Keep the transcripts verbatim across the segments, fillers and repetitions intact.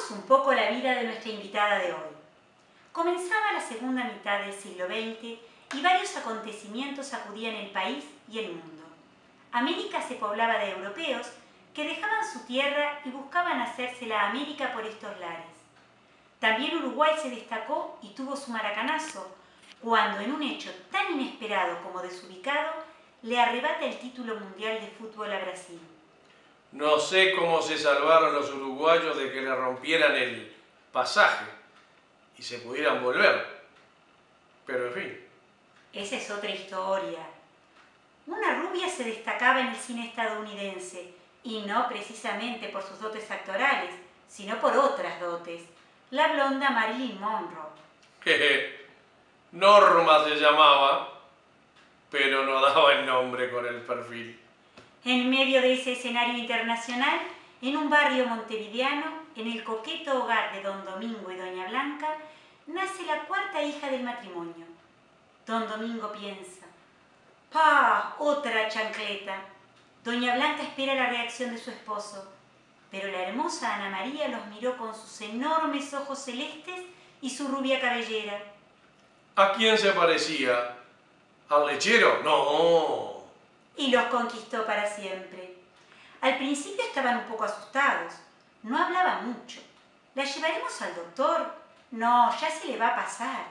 Repasemos un poco la vida de nuestra invitada de hoy. Comenzaba la segunda mitad del siglo veinte y varios acontecimientos sacudían el país y el mundo. América se poblaba de europeos que dejaban su tierra y buscaban hacerse la América por estos lares. También Uruguay se destacó y tuvo su maracanazo, cuando en un hecho tan inesperado como desubicado, le arrebata el título mundial de fútbol a Brasil. No sé cómo se salvaron los uruguayos de que le rompieran el pasaje y se pudieran volver. Pero en fin. Esa es otra historia. Una rubia se destacaba en el cine estadounidense, y no precisamente por sus dotes actorales, sino por otras dotes. La blonda Marilyn Monroe. Jeje. Norma se llamaba, pero no daba el nombre con el perfil. En medio de ese escenario internacional, en un barrio montevideano, en el coqueto hogar de don Domingo y doña Blanca, nace la cuarta hija del matrimonio. Don Domingo piensa: ¡pah! Otra chancleta. Doña Blanca espera la reacción de su esposo, pero la hermosa Ana María los miró con sus enormes ojos celestes y su rubia cabellera. ¿A quién se parecía? ¿Al lechero? No. Y los conquistó para siempre. Al principio estaban un poco asustados. No hablaba mucho. ¿La llevaremos al doctor? No, ya se le va a pasar.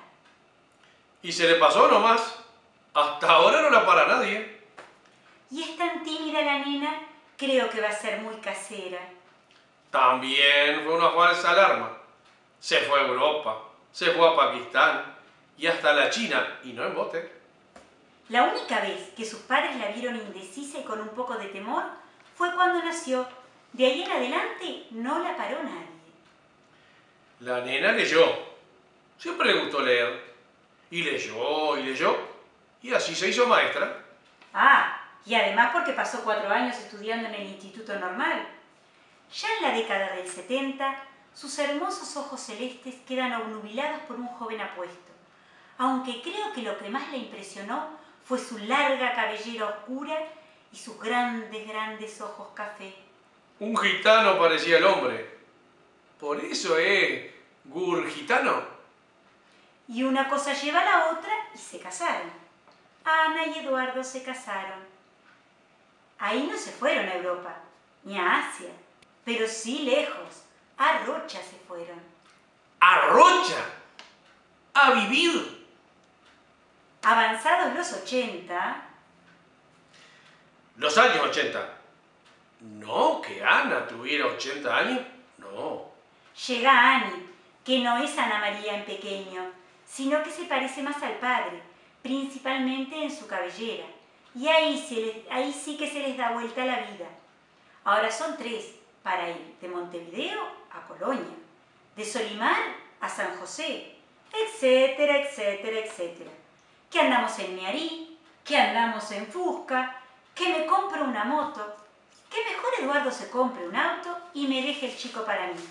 Y se le pasó nomás. Hasta ahora no la para nadie. Y es tan tímida la nena, creo que va a ser muy casera. También fue una falsa alarma. Se fue a Europa, se fue a Pakistán y hasta la China, y no en bote. La única vez que sus padres la vieron indecisa y con un poco de temor fue cuando nació. De ahí en adelante no la paró nadie. La nena leyó. Siempre le gustó leer. Y leyó, y leyó. Y así se hizo maestra. Ah, y además porque pasó cuatro años estudiando en el Instituto Normal. Ya en la década del setenta, sus hermosos ojos celestes quedan obnubilados por un joven apuesto. Aunque creo que lo que más la impresionó fue su larga cabellera oscura y sus grandes, grandes ojos café. Un gitano parecía el hombre. Por eso es gurgitano. Y una cosa lleva a la otra y se casaron. Ana y Eduardo se casaron. Ahí no se fueron a Europa, ni a Asia, pero sí lejos. A Rocha se fueron. ¿A Rocha? ¿A vivir? Avanzados los ochenta... Los años ochenta. No, que Ana tuviera ochenta años. No. Llega Ani, que no es Ana María en pequeño, sino que se parece más al padre, principalmente en su cabellera. Y ahí, se les, ahí sí que se les da vuelta la vida. Ahora son tres para ir de Montevideo a Colonia, de Solimar a San José, etcétera, etcétera, etcétera. Que andamos en Miarí, que andamos en Fusca, que me compro una moto, que mejor Eduardo se compre un auto y me deje el chico para mí.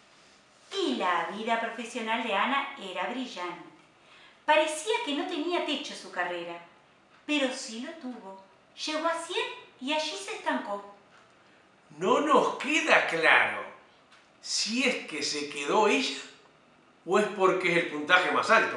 Y la vida profesional de Ana era brillante. Parecía que no tenía techo su carrera, pero sí lo tuvo. Llegó a cien y allí se estancó. No nos queda claro si es que se quedó ella o es porque es el puntaje más alto.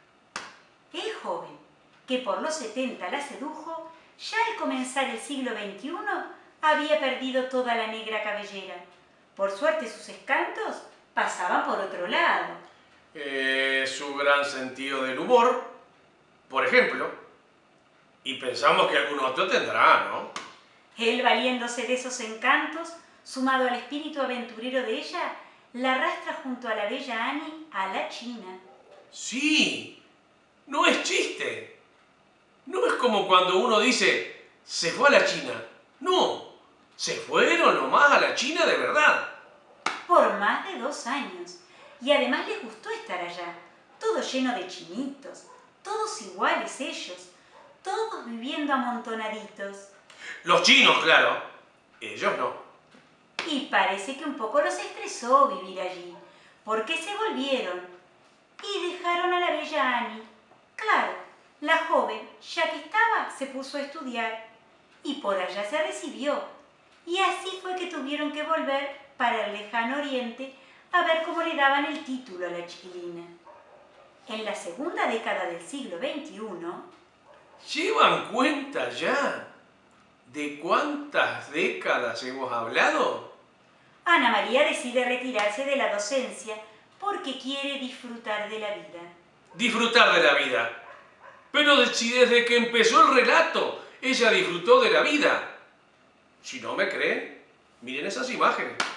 El joven, que por los setenta la sedujo, ya al comenzar el siglo veintiuno había perdido toda la negra cabellera. Por suerte sus escantos pasaban por otro lado. Eh, su gran sentido del humor, por ejemplo. Y pensamos que algún otro tendrá, ¿no? Él, valiéndose de esos encantos, sumado al espíritu aventurero de ella, la arrastra junto a la bella Annie a la China. Sí, no es chiste. No es como cuando uno dice, se fue a la China. No, se fueron nomás a la China de verdad. Por más de dos años. Y además les gustó estar allá, todo lleno de chinitos, todos iguales ellos, todos viviendo amontonaditos. Los chinos, claro. Ellos no. Y parece que un poco los estresó vivir allí, porque se volvieron y dejaron a la bella Annie. Claro, la joven, ya que estaba, se puso a estudiar y por allá se recibió. Y así fue que tuvieron que volver para el lejano oriente a ver cómo le daban el título a la chiquilina. En la segunda década del siglo veintiuno... ¿Llevan cuenta ya de cuántas décadas hemos hablado? Ana María decide retirarse de la docencia porque quiere disfrutar de la vida. Disfrutar de la vida. Pero si desde que empezó el relato ella disfrutó de la vida. Si no me creen, miren esas imágenes.